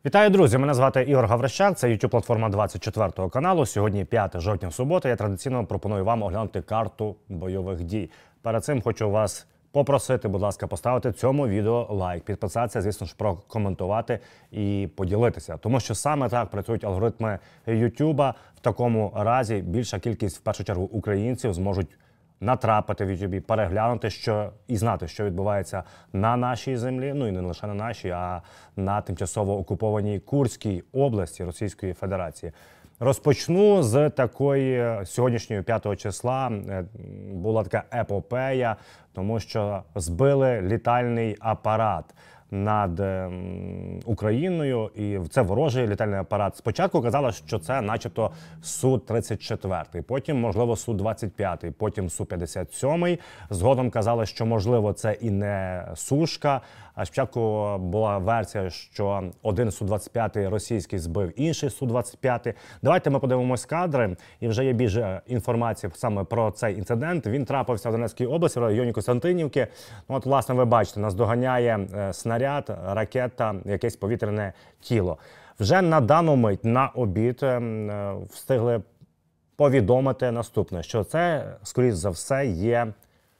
Вітаю, друзі! Мене звати Ігор Гаврищак, це YouTube-платформа 24 каналу. Сьогодні 5 жовтня, субота. Я традиційно пропоную вам оглянути карту бойових дій. Перед цим хочу вас попросити, будь ласка, поставити цьому відео лайк, підписатися, звісно ж, прокоментувати і поділитися. Тому що саме так працюють алгоритми YouTube. В такому разі більша кількість, в першу чергу, українців зможуть натрапити в YouTube, переглянути і знати, що відбувається на нашій землі, ну і не лише на нашій, а на тимчасово окупованій Курській області Російської Федерації. Розпочну з такої сьогоднішньої 5 числа. Була така епопея, тому що збили літальний апарат над Україною, і це ворожий літальний апарат. Спочатку казали, що це начебто Су-34, потім, можливо, Су-25, потім Су-57. Згодом казали, що, можливо, це і не Сушка. А спочатку була версія, що один Су-25 російський збив інший Су-25. Давайте ми подивимось кадри, і вже є більше інформації саме про цей інцидент. Він трапився в Донецькій області, в районі Костянтинівки. От, власне, ви бачите, нас доганяє снаряд, ракета, якесь повітряне тіло. Вже на дану мить, на обід, встигли повідомити наступне, що це, скоріш за все, є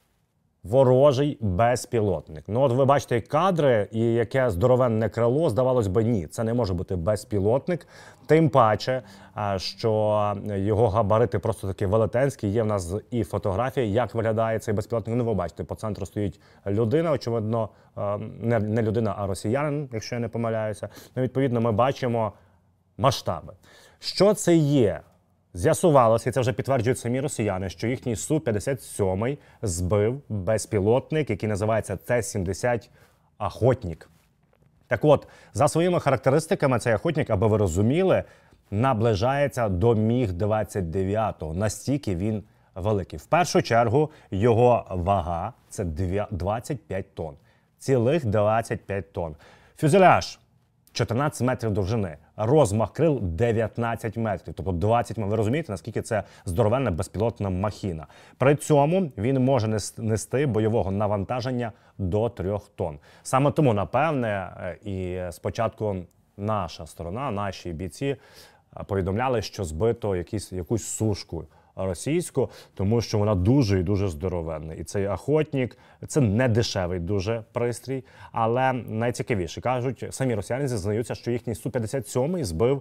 ворожий безпілотник. Ну от ви бачите кадри, і яке здоровенне крило, здавалось би, ні, це не може бути безпілотник. Тим паче, що його габарити просто такі велетенські. Є в нас і фотографії, як виглядає цей безпілотник. Ну, ви бачите, по центру стоїть людина, очевидно, не людина, а росіянин, якщо я не помиляюся. Ну, відповідно, ми бачимо масштаби. Що це є? З'ясувалося, і це вже підтверджують самі росіяни, що їхній Су-57 збив безпілотник, який називається Т-70 «Охотник». Так от, за своїми характеристиками, цей «Охотник», аби ви розуміли, наближається до Міг-29. Настільки він великий. В першу чергу, його вага – це 25 тонн. Цілих 25 тонн. Фюзеляж – 14 метрів довжини. Розмах крил 19 метрів, тобто 20 метрів. Ви розумієте, наскільки це здоровенна безпілотна махіна. При цьому він може нести бойового навантаження до 3 тонн. Саме тому, напевне, і спочатку наша сторона, наші бійці повідомляли, що збито якусь сушку російську, тому що вона дуже і дуже здоровенна. І цей «Охотник» – це не дешевий дуже пристрій, але найцікавіше, кажуть, самі росіяни зізнаються, що їхній Су-57 збив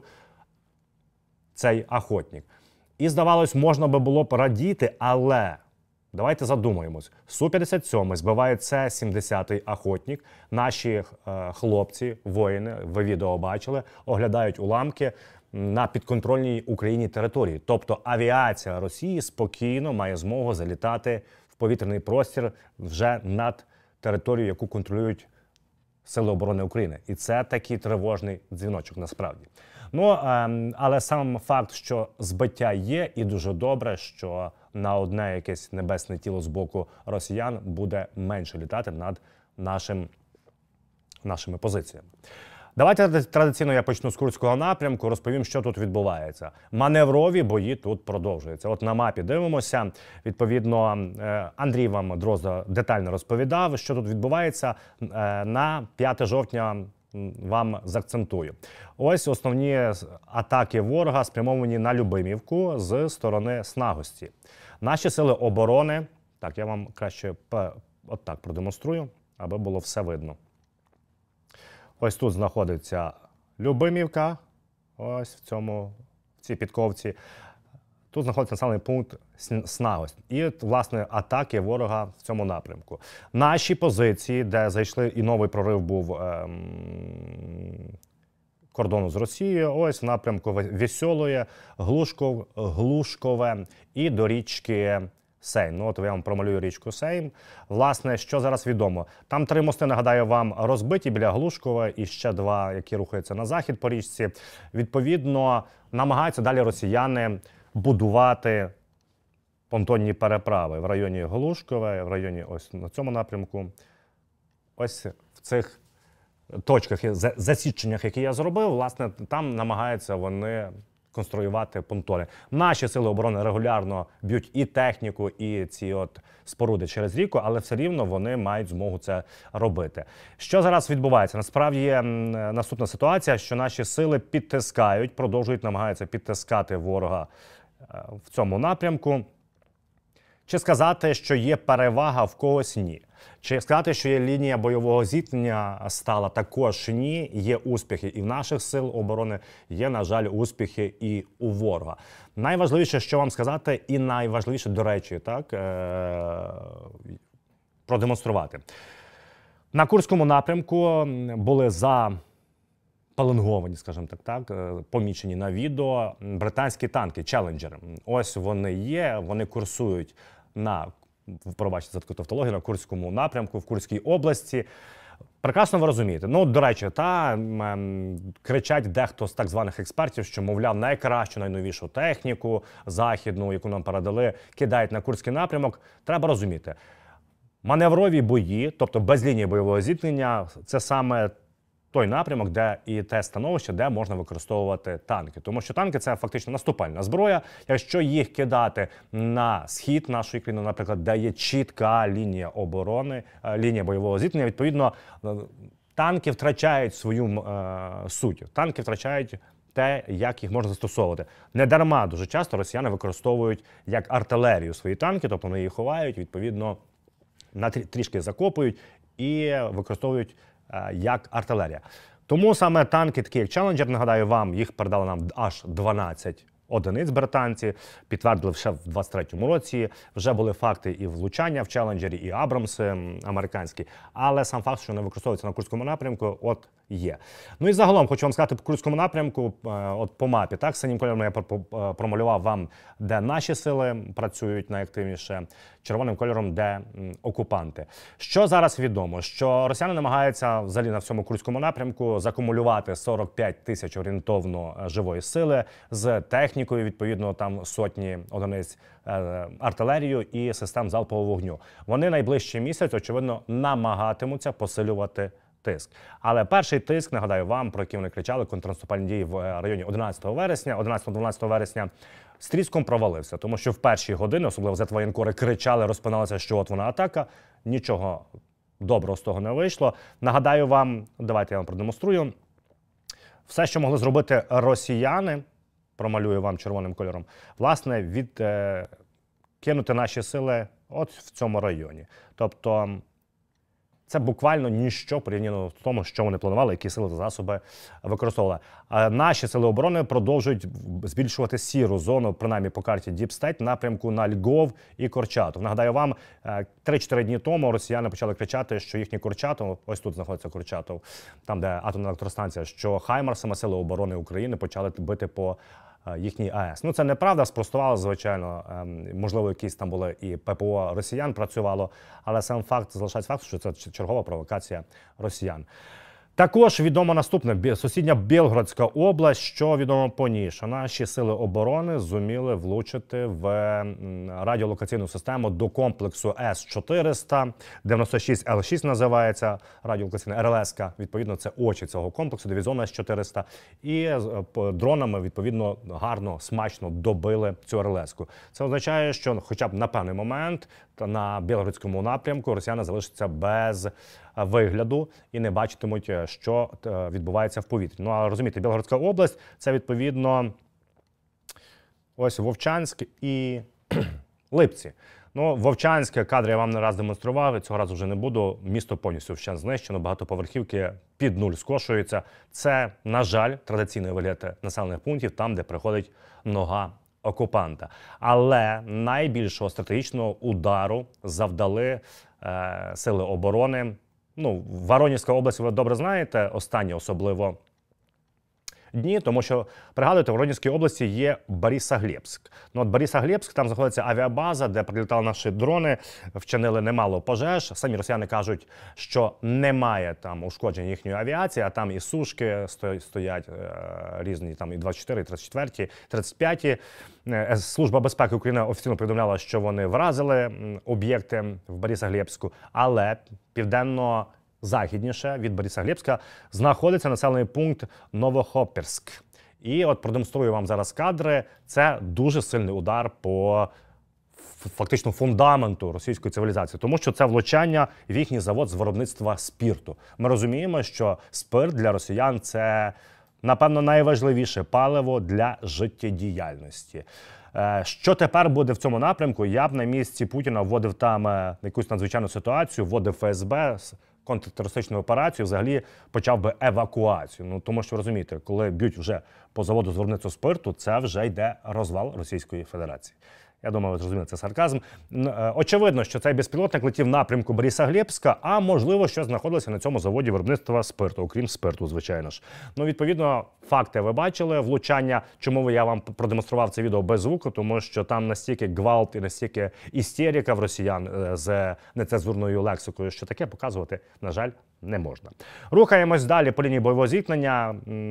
цей «Охотник». І, здавалось, можна би було б радіти, але давайте задумаємось. Су-57 збиває С-70 «Охотник». Наші хлопці, воїни, ви відео бачили, оглядають уламки на підконтрольній Україні території. Тобто авіація Росії спокійно має змогу залітати в повітряний простір вже над територією, яку контролюють Сили оборони України. І це такий тривожний дзвіночок насправді. Ну, але сам факт, що збиття є, і дуже добре, що на одне якесь небесне тіло з боку росіян буде менше літати над нашими позиціями. Давайте традиційно я почну з Курського напрямку, розповім, що тут відбувається. Маневрові бої тут продовжуються. От на мапі дивимося. Відповідно, Андрій вам Дрозда детально розповідав, що тут відбувається. На 5 жовтня вам заакцентую. Ось основні атаки ворога спрямовані на Любимівку з сторони Снагості. Наші сили оборони, так, я вам краще отак продемонструю, аби було все видно. Ось тут знаходиться Любимівка, ось в цій підковці. Тут знаходиться населений пункт Снагость. І, власне, атаки ворога в цьому напрямку. Наші позиції, де зайшли, і новий прорив був кордону з Росією, ось в напрямку Веселоє, Глушкове і до річки Сейм. Ну, от я вам промалюю річку Сейм. Власне, що зараз відомо? Там 3 мости, нагадаю вам, розбиті біля Глушкова і ще 2, які рухаються на захід по річці. Відповідно, намагаються далі росіяни будувати понтонні переправи в районі Глушкове, в районі ось на цьому напрямку. Ось в цих точках, засіченнях, які я зробив, власне, там намагаються вони конструювати понтони. Наші сили оборони регулярно б'ють і техніку, і ці от споруди через ріку, але все рівно вони мають змогу це робити. Що зараз відбувається? Насправді є наступна ситуація, що наші сили підтискають, продовжують намагаються підтискати ворога в цьому напрямку. Чи сказати, що є перевага в когось? Ні. Чи сказати, що є лінія бойового зіткнення стала? Також ні. Є успіхи і в наших сил оборони, є, на жаль, успіхи і у ворога. Найважливіше, що вам сказати, і найважливіше, до речі, так, продемонструвати. На Курському напрямку були запеленговані, скажімо так, помічені на відео британські танки «Челленджер». Ось вони є, вони курсують пробачте за таку тавтологію, на Курському напрямку, в Курській області. Прекрасно ви розумієте. Ну, до речі, кричать дехто з так званих експертів, що, мовляв, найкращу, найновішу техніку західну, яку нам передали, кидають на Курський напрямок. Треба розуміти. Маневрові бої, тобто без лінії бойового зіткнення, це саме той напрямок, де і те становище, де можна використовувати танки. Тому що танки – це фактично наступальна зброя. Якщо їх кидати на схід нашої країни, наприклад, де є чітка лінія оборони, лінія бойового зіткнення, відповідно, танки втрачають свою суть. Танки втрачають те, як їх можна застосовувати. Недарма дуже часто росіяни використовують як артилерію свої танки, тобто вони їх ховають, відповідно, трішки закопують і використовують як артилерія. Тому саме танки, такі як «Челленджер», нагадаю вам, їх передали нам аж 12 одиниць британці, підтвердили ще в 23-му році. Вже були факти і влучання в «Челленджері», і «Абрамси» американські. Але сам факт, що вони використовуються на Курському напрямку, от є. Ну і загалом, хочу вам сказати, по Курському напрямку, от по мапі, так, синім кольором я промалював вам, де наші сили працюють найактивніше, червоним кольором, де окупанти. Що зараз відомо? Що росіяни намагаються взагалі на всьому Курському напрямку закумулювати 45 тисяч орієнтовно живої сили з технікою, відповідно, там сотні одиниць артилерію і систем залпового вогню. Вони найближчий місяць, очевидно, намагатимуться посилювати тиск. Але перший тиск, нагадаю вам, про який вони кричали, контрнаступальні дії в районі 11 вересня, 11-12 вересня, з тріском провалився. Тому що в перші години, особливо зет-воєнкори, кричали, розпиналися, що от вона атака. Нічого доброго з того не вийшло. Нагадаю вам, давайте я вам продемонструю. Все, що могли зробити росіяни, промалюю вам червоним кольором, власне, кинути наші сили от в цьому районі. Тобто це буквально ніщо порівняно з тому, що вони планували, які сили та засоби використовували. Наші сили оборони продовжують збільшувати сіру зону, принаймні по карті Deep State, напрямку на Львів і Курчатов. Нагадаю вам, 3-4 дні тому росіяни почали кричати, що їхні Курчатов, ось тут знаходиться Курчатов, там, де атомна електростанція, що хаймарсами сили оборони України почали бити по їхній АЕС. Ну, це неправда, спростувало, звичайно, можливо, якісь там були і ППО росіян працювало, але сам факт залишається факт, що це чергова провокація росіян. Також відомо наступне. Сусідня Білгородська область, що відомо по ній, що наші сили оборони зуміли влучити в радіолокаційну систему до комплексу С-400, 96Л6 називається радіолокаційна РЛС-ка, відповідно, це очі цього комплексу, дивізіону С-400, і дронами, відповідно, гарно, смачно добили цю РЛС-ку. Це означає, що хоча б на певний момент на Білгородському напрямку росіяни залишаться без вигляду і не бачитимуть, що відбувається в повітрі. Ну, а розумієте, Білгородська область – це, відповідно, ось Вовчанськ і Липці. Ну, Вовчанське кадри я вам не раз демонстрував, цього разу вже не буду. Місто повністю вщент знищено, багатоповерхівки під нуль скошуються. Це, на жаль, традиційний вигляд населених пунктів, там, де приходить нога окупанта. Але найбільшого стратегічного удару завдали сили оборони. Ну, Воронезька область, ви добре знаєте, останні особливо дні, тому що, пригадуєте, в Воронезькій області є Борисоглебськ. Ну, от Борисоглебськ, там знаходиться авіабаза, де прилітали наші дрони, вчинили немало пожеж. Самі росіяни кажуть, що немає там ушкоджень їхньої авіації, а там і сушки стоять різні, там і 24, і 34, 35. Служба безпеки України офіційно повідомляла, що вони вразили об'єкти в Борисоглебську, але південно-західніше від Борисоглебська знаходиться населений пункт Новохоперськ. І от продемонструю вам зараз кадри. Це дуже сильний удар по фактично фундаменту російської цивілізації, тому що це влучання в їхній завод з виробництва спирту. Ми розуміємо, що спирт для росіян – це, напевно, найважливіше паливо для життєдіяльності. Що тепер буде в цьому напрямку? Я б на місці Путіна вводив там якусь надзвичайну ситуацію, вводив ФСБ, контртерористичну операцію, взагалі почав би евакуацію. Ну, тому що, розумієте, коли б'ють вже по заводу з виробництва спирту, це вже йде розвал Російської Федерації. Я думаю, ви зрозуміли, це сарказм. Очевидно, що цей безпілотник летів в напрямку Борисоглебська, а можливо, що знаходилося на цьому заводі виробництва спирту, окрім спирту, звичайно ж. Ну, відповідно, факти ви бачили, влучання, чому я вам продемонстрував це відео без звуку, тому що там настільки гвалт і настільки істерика в росіян з нецензурною лексикою, що таке показувати, на жаль, не можна. Рухаємось далі по лінії бойового зіткнення.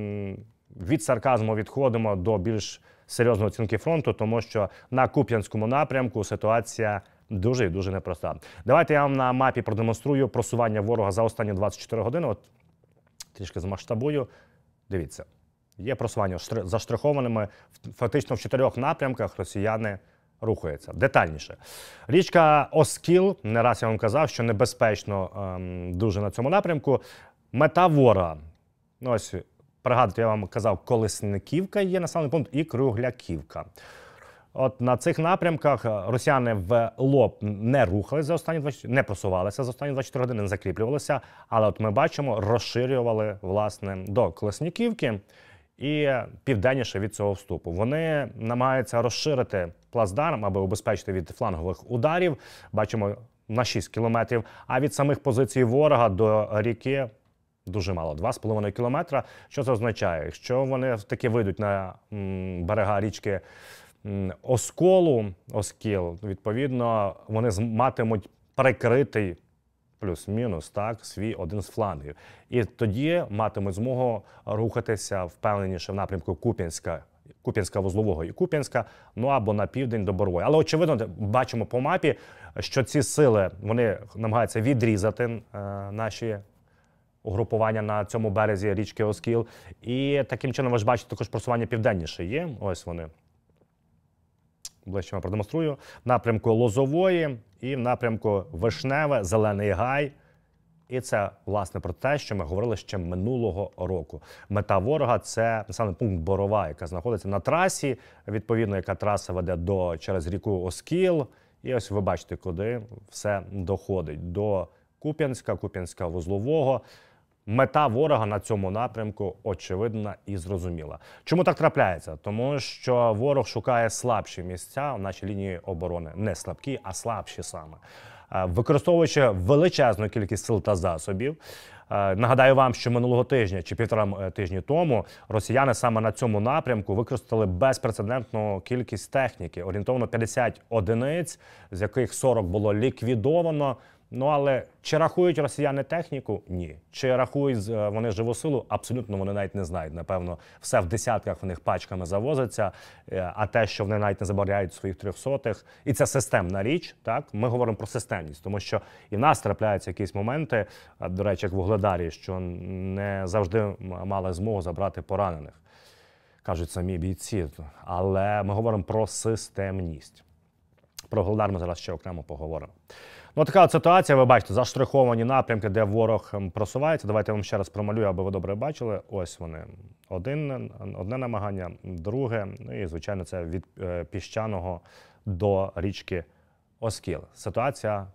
Від сарказму відходимо до більш серйозної оцінки фронту, тому що на Куп'янському напрямку ситуація дуже і дуже непроста. Давайте я вам на мапі продемонструю просування ворога за останні 24 години. От трішки змасштабую. Дивіться, є просування заштрихованими, фактично в 4 напрямках росіяни рухаються. Детальніше. Річка Оскіл, не раз я вам казав, що небезпечно дуже на цьому напрямку. Мета ворога. Ось, пригадуйте, я вам казав, Колесниківка є населений пункт і Кругляківка. От на цих напрямках росіяни в лоб не рухалися за останні 24, не просувалися за останні 24 години, не закріплювалися, але от ми бачимо, розширювали, власне, до Колесниківки і південніше від цього вступу. Вони намагаються розширити плацдарм, аби убезпечити від флангових ударів. Бачимо, на 6 кілометрів, а від самих позицій ворога до ріки дуже мало, 2,5 кілометра. Що це означає? Якщо вони таки вийдуть на берега річки Оскіл, відповідно, вони матимуть прикритий плюс-мінус, так, свій один з флангів. І тоді матимуть змогу рухатися впевненіше в напрямку Куп'янська-Вузлового і Куп'янська, ну або на південь до Борової. Але очевидно, бачимо по мапі, що ці сили, вони намагаються відрізати наші угрупування на цьому березі річки Оскіл. І таким чином, ви ж бачите, також просування південніше є. Ось вони. Ближче вам продемонструю. В напрямку Лозової і в напрямку Вишневе, Зелений Гай. І це, власне, про те, що ми говорили ще минулого року. Мета ворога – це населений пункт Борова, яка знаходиться на трасі, відповідно, яка траса веде через ріку Оскіл. І ось ви бачите, куди все доходить. До Куп'янська, Куп'янська-Вузлового. Мета ворога на цьому напрямку очевидна і зрозуміла. Чому так трапляється? Тому що ворог шукає слабші місця в нашій лінії оборони. Не слабкі, а слабші саме. Використовуючи величезну кількість сил та засобів. Нагадаю вам, що минулого тижня чи 1,5 тижні тому росіяни саме на цьому напрямку використали безпрецедентну кількість техніки. Орієнтовно 50 одиниць, з яких 40 було ліквідовано. Ну, але чи рахують росіяни техніку? Ні. Чи рахують вони живу силу? Абсолютно вони навіть не знають. Напевно, все в десятках в них пачками завозиться, а те, що вони навіть не забирають своїх 300-х, і це системна річ, так? Ми говоримо про системність, тому що і в нас трапляються якісь моменти, до речі, як в Вугледарі, що не завжди мали змогу забрати поранених, кажуть самі бійці. Але ми говоримо про системність. Про Вугледар ми зараз ще окремо поговоримо. Ну, така от ситуація, ви бачите, заштриховані напрямки, де ворог просувається. Давайте я вам ще раз промалюю, аби ви добре бачили. Ось вони. Одне намагання, друге, ну і, звичайно, це від Піщаного до річки Оскіл. Ситуація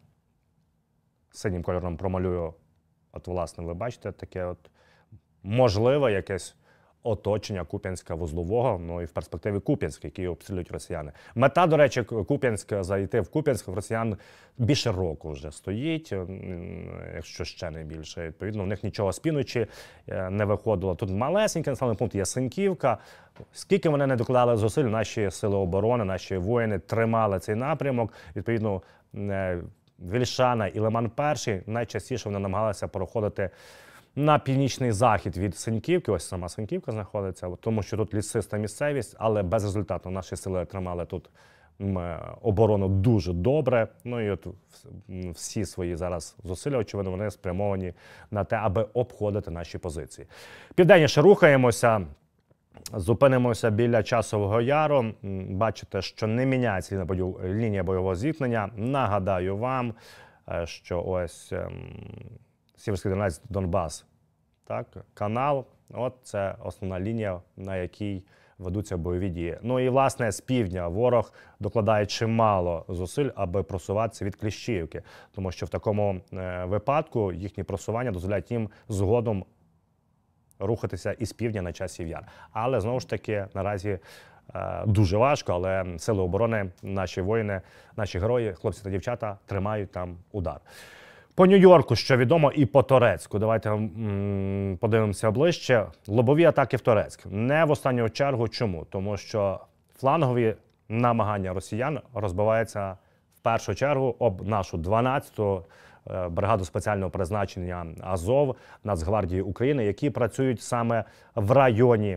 синім кольором промалюю. От, власне, ви бачите, таке от можливе якесь оточення Куп'янська-Вузлового, ну і в перспективі Куп'янськ, який обстрілюють росіяни. Мета, до речі, Куп'янська, зайти в Куп'янськ в росіян більше року вже стоїть, якщо ще не більше. Відповідно, в них нічого з півночі не виходило. Тут малесенький населений пункт Ясеньківка. Скільки вони не докладали зусиль, наші сили оборони, наші воїни тримали цей напрямок. Відповідно, Вільшана і Лиман-Перший найчастіше вони намагалися проходити на північний захід від Сеньківки, ось сама Сеньківка знаходиться, тому що тут лісиста місцевість, але безрезультатно наші сили тримали тут оборону дуже добре. Ну і от всі свої зараз зусилля, очевидно, вони спрямовані на те, аби обходити наші позиції. Південніше рухаємося. Зупинимося біля Часового Яру. Бачите, що не міняється лінія бойового зіткнення. Нагадаю вам, що ось Сіверський Донець, Донбас, так, канал. От це основна лінія, на якій ведуться бойові дії. Ну і, власне, з півдня ворог докладає чимало зусиль, аби просуватися від Кліщіївки. Тому що в такому випадку їхні просування дозволяють їм згодом рухатися із півдня на Часів Яр. Але, знову ж таки, наразі дуже важко, але сили оборони, наші воїни, наші герої, хлопці та дівчата тримають там удар. По Нью-Йорку, що відомо, і по Торецьку. Давайте подивимося ближче. Лобові атаки в Торецьк. Не в останню чергу. Чому? Тому що флангові намагання росіян розбиваються в першу чергу об нашу 12-ту бригаду спеціального призначення Азов Нацгвардії України, які працюють саме в районі,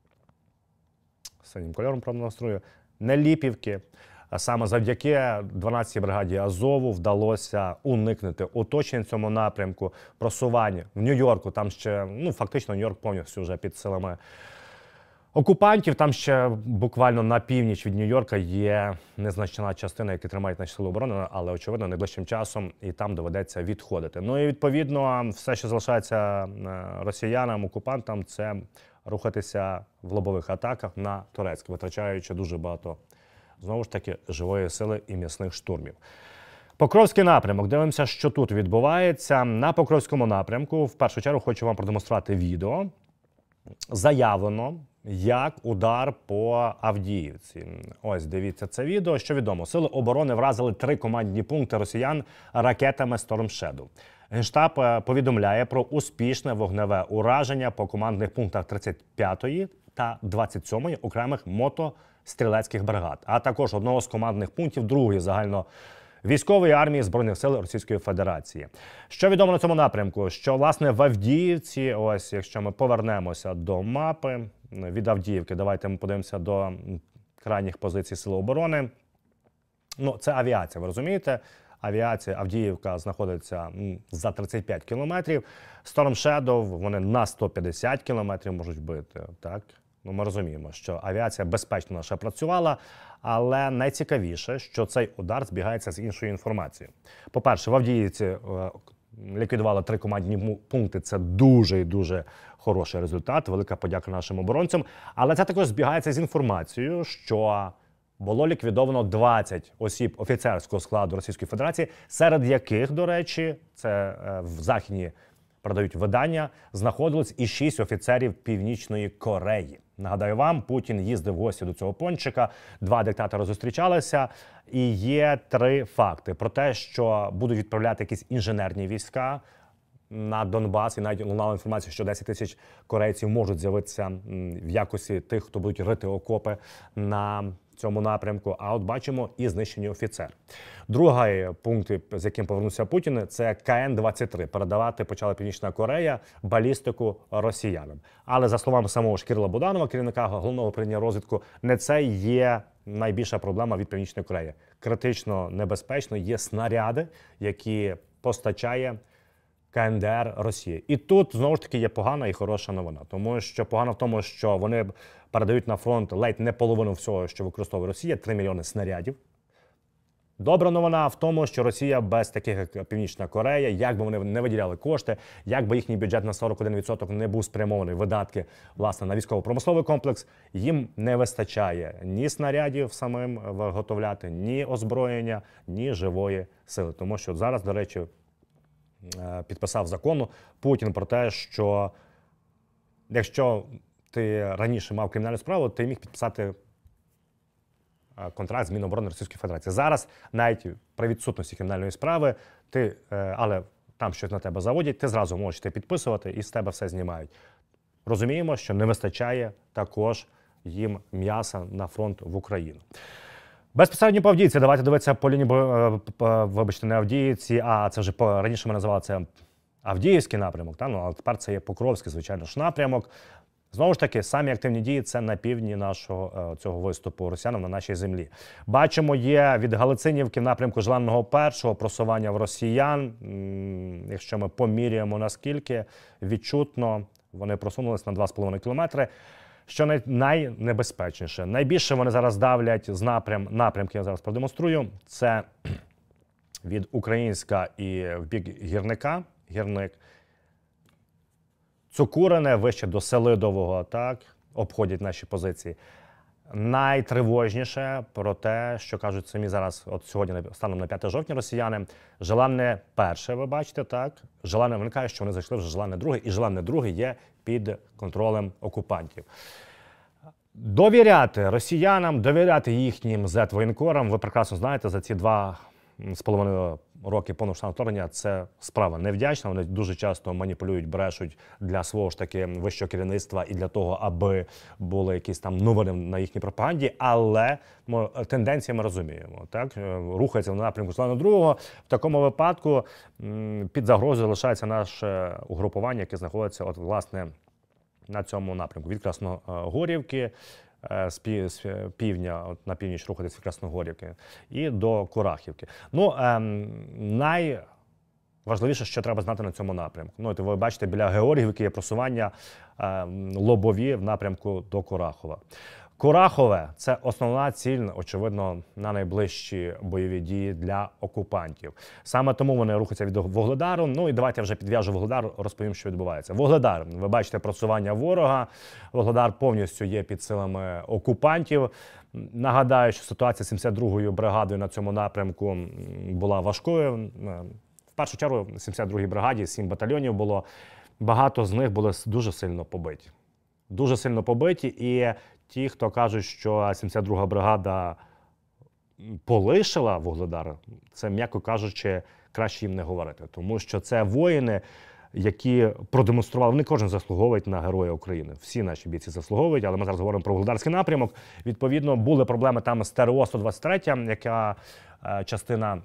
синім кольором продемонструю, Неліпівки. Саме завдяки 12-й бригаді Азову вдалося уникнути оточень в цьому напрямку, просування в Нью-Йорку. Там ще, фактично, Нью-Йорк повністю вже під силами окупантів. Там ще буквально на північ від Нью-Йорка є незначна частина, яку тримають наші сили оборони, але, очевидно, найближчим часом і там доведеться відходити. Ну і, відповідно, все, що залишається росіянам, окупантам, це рухатися в лобових атаках на Торецьк, витрачаючи дуже багато, знову ж таки, живої сили і м'ясних штурмів. Покровський напрямок. Дивимося, що тут відбувається. На Покровському напрямку, в першу чергу, хочу вам продемонструвати відео. Заявлено, як удар по Авдіївці. Ось, дивіться це відео. Що відомо? Сили оборони вразили 3 командні пункти росіян ракетами Storm Shadow. Генштаб повідомляє про успішне вогневе ураження по командних пунктах 35-ї та 27-ї окремих мотострілецьких бригад, а також одного з командних пунктів 2-ї загальновійськової армії Збройних сил Російської Федерації. Що відомо на цьому напрямку? Що, власне, в Авдіївці, ось, якщо ми повернемося до мапи, від Авдіївки, давайте ми подивимося до крайніх позицій Сил оборони. Ну, це авіація, ви розумієте? Авіація, Авдіївка знаходиться за 35 кілометрів. Storm Shadow, вони на 150 кілометрів можуть бити, так? Ну, ми розуміємо, що авіація безпечно наша працювала, але найцікавіше, що цей удар збігається з іншою інформацією. По-перше, в Авдіївці ліквідували 3 командні пункти. Це дуже і дуже хороший результат. Велика подяка нашим оборонцям. Але це також збігається з інформацією, що було ліквідовано 20 осіб офіцерського складу Російської Федерації, серед яких, до речі, це в Західні передають видання, знаходилось і 6 офіцерів Північної Кореї. Нагадаю вам, Путін їздив в гості до цього пончика, 2 диктатори зустрічалися, і є 3 факти про те, що будуть відправляти якісь інженерні війська на Донбас, і навіть лунала інформація, що 10 тисяч корейців можуть з'явитися в якості тих, хто будуть рити окопи на цьому напрямку. А от бачимо і знищені офіцери. Другий пункт, з яким повернувся Путін, це КН-23. Передавати почала Північна Корея балістику росіянам. Але, за словами самого ж Кирила Буданова, керівника головного управління розвідку, не це є найбільша проблема від Північної Кореї. Критично небезпечно є снаряди, які постачає КНДР Росії. І тут, знову ж таки, є погана і хороша новина. Тому що погано в тому, що вони передають на фронт ледь не половину всього, що використовує Росія, 3 мільйони снарядів. Добра новина в тому, що Росія без таких, як Північна Корея, як би вони не виділяли кошти, як би їхній бюджет на 41% не був спрямований видатки, власне, на військово-промисловий комплекс, їм не вистачає ні снарядів самим виготовляти, ні озброєння, ні живої сили. Тому що зараз, до речі, підписав закону Путін про те, що якщо ти раніше мав кримінальну справу, ти міг підписати контракт з Міноборони Російської Федерації. Зараз, навіть при відсутності кримінальної справи, але там щось на тебе заводять, ти зразу можеш підписувати і з тебе все знімають. Розуміємо, що не вистачає також їм м'яса на фронт в Україну. Безпосередньо по Авдіївці. Давайте дивитися по лінії, вибачте, не Авдіївці, а це вже раніше ми називали це Авдіївський напрямок, але тепер це є Покровський, звичайно ж, напрямок. Знову ж таки, самі активні дії – це на півдні нашого цього виступу росіянам на нашій землі. Бачимо, є від Галицинівки в напрямку Желанного першого просування в росіян. Якщо ми поміряємо, наскільки відчутно вони просунулись на 2,5 кілометри. Що найнебезпечніше? Найбільше вони зараз давлять з напрямки, я зараз продемонструю, це від Українська і в бік Гірник, Цукурине, вище до Селидового, так, обходять наші позиції. Найтривожніше про те, що кажуть самі зараз, от сьогодні, станом на 5 жовтня, росіяни, Желанне перше, ви бачите, так? Желанне виникає, що вони зайшли вже Желанне друге, і Желанне друге є під контролем окупантів. Довіряти росіянам, довіряти їхнім зет-воєнкорам, ви прекрасно знаєте, за ці 2,5 роки повномасштабного вторгнення це справа невдячна. Вони дуже часто маніпулюють, брешуть для свого ж таки вищого керівництва і для того, аби були якісь там новини на їхній пропаганді. Але тенденції ми розуміємо. Так? Рухається в напрямку Желанного другого. В такому випадку під загрозою лишається наше угрупування, яке знаходиться от, власне, на цьому напрямку. Від Красногорівки, з півдня, от на північ рухатись від Красногорівки, і до Курахівки. Ну, найважливіше, що треба знати на цьому напрямку. Ну, от ви бачите, біля Георгіївки є просування лобові в напрямку до Курахова. Курахове – це основна ціль, очевидно, на найближчі бойові дії для окупантів. Саме тому вони рухаються від Вугледару. Ну і давайте я вже підв'яжу Вугледар, розповім, що відбувається. Вугледар, ви бачите просування ворога. Вугледар повністю є під силами окупантів. Нагадаю, що ситуація з 72-ю бригадою на цьому напрямку була важкою. В першу чергу, в 72-й бригаді 7 батальйонів було. Багато з них були дуже сильно побиті. Дуже сильно побиті, і ті, хто кажуть, що 72-га бригада полишила Вугледар, це, м'яко кажучи, краще їм не говорити. Тому що це воїни, які продемонстрували, вони кожен заслуговують на Героя України. Всі наші бійці заслуговують, але ми зараз говоримо про Вугледарський напрямок. Відповідно, були проблеми там з ТРО 123, яка частина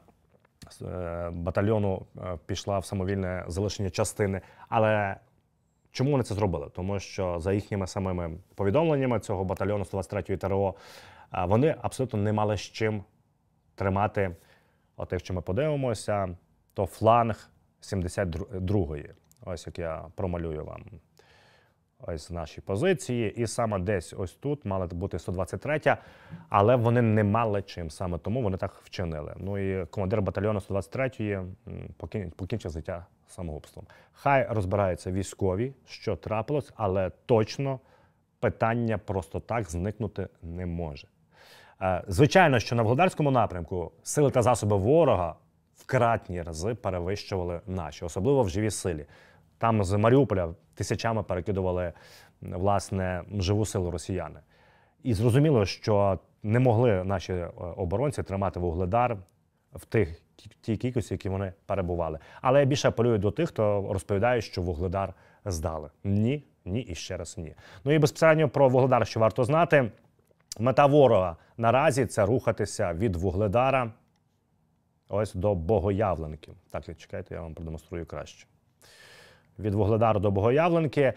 батальйону пішла в самовільне залишення частини. Але чому вони це зробили? Тому що за їхніми самими повідомленнями цього батальйону 123-ї ТРО вони абсолютно не мали з чим тримати, от якщо ми подивимося, то фланг 72-ї. Ось як я промалюю вам. Ось наші позиції. І саме десь ось тут мала бути 123-я, але вони не мали чим. Саме тому вони так вчинили. Ну і командир батальйону 123-ї покінчив життя самогубством. Хай розбираються військові, що трапилось, але точно питання просто так зникнути не може. Звичайно, що на Вугледарському напрямку сили та засоби ворога в кратні рази перевищували наші, особливо в живій силі. Там з Маріуполя тисячами перекидували, власне, живу силу росіяни. І зрозуміло, що не могли наші оборонці тримати Вугледар в тій кількості, які вони перебували. Але я більше апелюю до тих, хто розповідає, що Вугледар здали. Ні, ні і ще раз ні. Ну і безпосередньо про Вугледар, що варто знати. Мета ворога наразі – це рухатися від Вугледара ось до Богоявленки. Так, чекайте, я вам продемонструю краще. Від Вугледару до Богоявленки.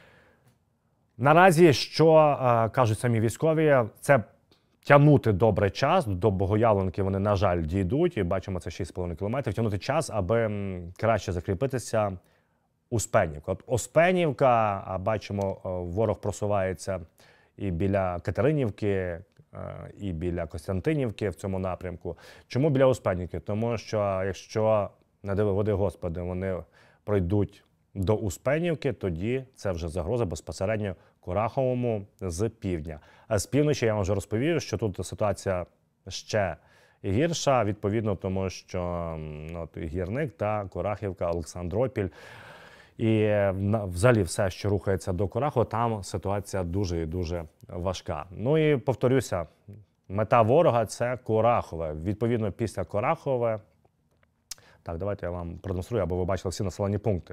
Наразі, що кажуть самі військові, це тягнути добре час. До Богоявленки вони, на жаль, дійдуть. І бачимо, це 6,5 кілометрів. Тягнути час, аби краще закріпитися Успенівка. От Успенівка, бачимо, ворог просувається і біля Катеринівки, і біля Костянтинівки в цьому напрямку. Чому біля Успенівки? Тому що якщо, не води Господи, вони пройдуть до Успенівки, тоді це вже загроза безпосередньо Кураховому з півдня. А з півночі я вам вже розповів, що тут ситуація ще гірша, відповідно, тому що от, Гірник та Курахівка, Олександропіль. І взагалі все, що рухається до Курахова, там ситуація дуже і дуже важка. Ну і повторюся, мета ворога – це Курахове. Відповідно, після Курахове, так, давайте я вам продемонструю, аби ви бачили всі населені пункти.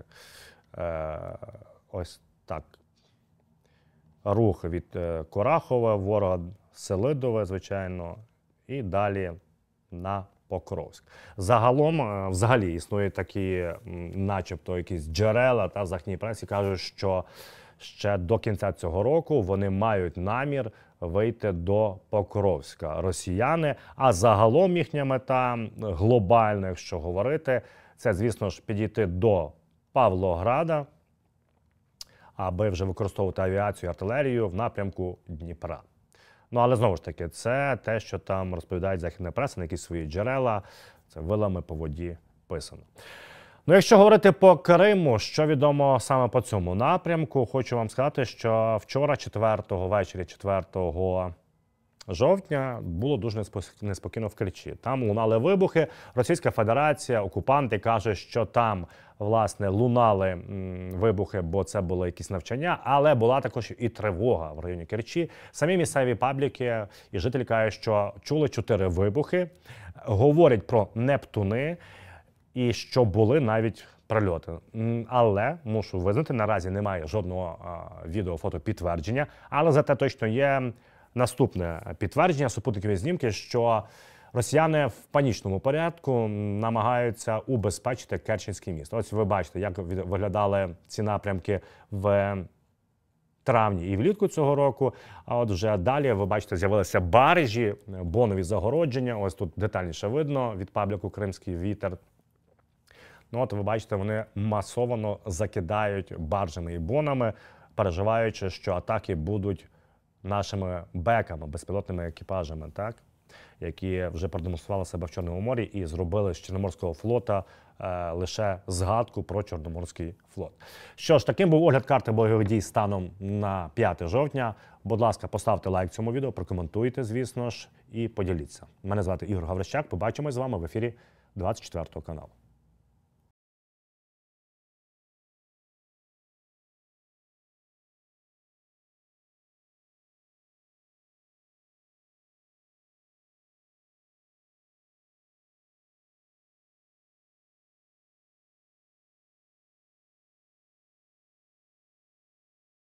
Ось так. Рух від Курахова, ворога Селидове, звичайно, і далі на Покровськ. Загалом, взагалі, існують такі, начебто, якісь джерела та в західній пресі кажуть, що ще до кінця цього року вони мають намір вийти до Покровська росіяни, а загалом їхня мета глобальна, якщо говорити, це, звісно ж, підійти до Павлограда, аби вже використовувати авіацію і артилерію в напрямку Дніпра. Ну, але знову ж таки, це те, що там розповідають західна преса, на якісь свої джерела, це вилами по воді писано. Ну, якщо говорити по Криму, що відомо саме по цьому напрямку, хочу вам сказати, що вчора, ввечері 4 жовтня, було дуже неспокійно в Керчі. Там лунали вибухи. Російська Федерація, окупанти кажуть, що там, власне, лунали вибухи, бо це були якісь навчання, але була також і тривога в районі Керчі. Самі місцеві пабліки і жителі кажуть, що чули 4 вибухи, говорять про Нептуни, і що були навіть прильоти. Але, мушу визнати, наразі немає жодного відео-фото підтвердження, але зате точно є наступне підтвердження, супутникові знімки, що росіяни в панічному порядку намагаються убезпечити Керченське місто. Ось ви бачите, як виглядали ці напрямки в травні і влітку цього року. А от вже далі, ви бачите, з'явилися баржі, бонові загородження. Ось тут детальніше видно від пабліку «Кримський вітер». Ну от ви бачите, вони масово закидають баржами і бонами, переживаючи, що атаки будуть нашими беками, безпілотними екіпажами, так? Які вже продемонстрували себе в Чорному морі і зробили з Чорноморського флота лише згадку про Чорноморський флот. Що ж, таким був огляд карти бойових дій станом на 5 жовтня. Будь ласка, поставте лайк цьому відео, прокоментуйте, звісно ж, і поділіться. Мене звати Ігор Гаврищак. Побачимось з вами в ефірі 24 каналу.